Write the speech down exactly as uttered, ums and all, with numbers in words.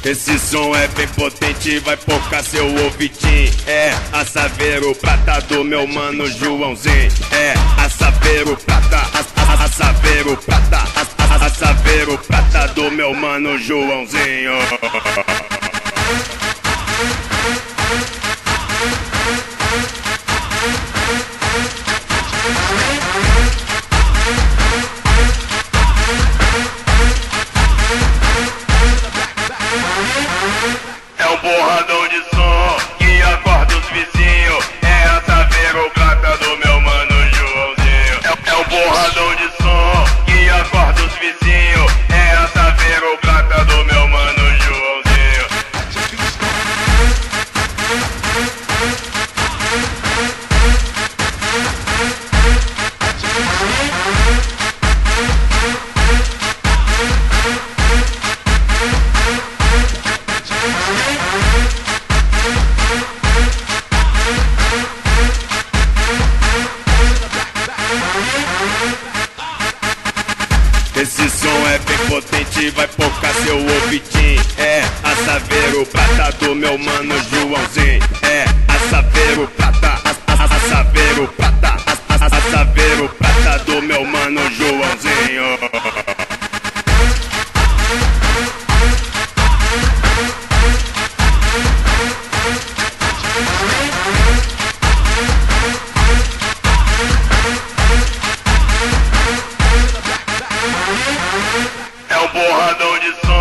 Esse som é bem potente, vai focar seu ouvidinho. É a Saveiro Prata do meu mano Joãozinho. É a Saveiro Prata, a, a, a Saveiro Prata, a, a, a Saveiro Prata do meu mano Joãozinho. É um borradão de som que acorda os vizinhos. É a Saveiro Prata do meu mano Joãozinho. É, é um borradão de som que acorda os vizinhos. É a Saveiro Prata do meu mano Joãozinho. Esse som é bem potente, vai focar seu ouvidinho. É a Saveiro Prata do meu mano Joãozinho. É a Saveiro Prata, a, a, a Saveiro Prata, a, a, a Saveiro Prata do meu mano Joãozinho. É um borradão de som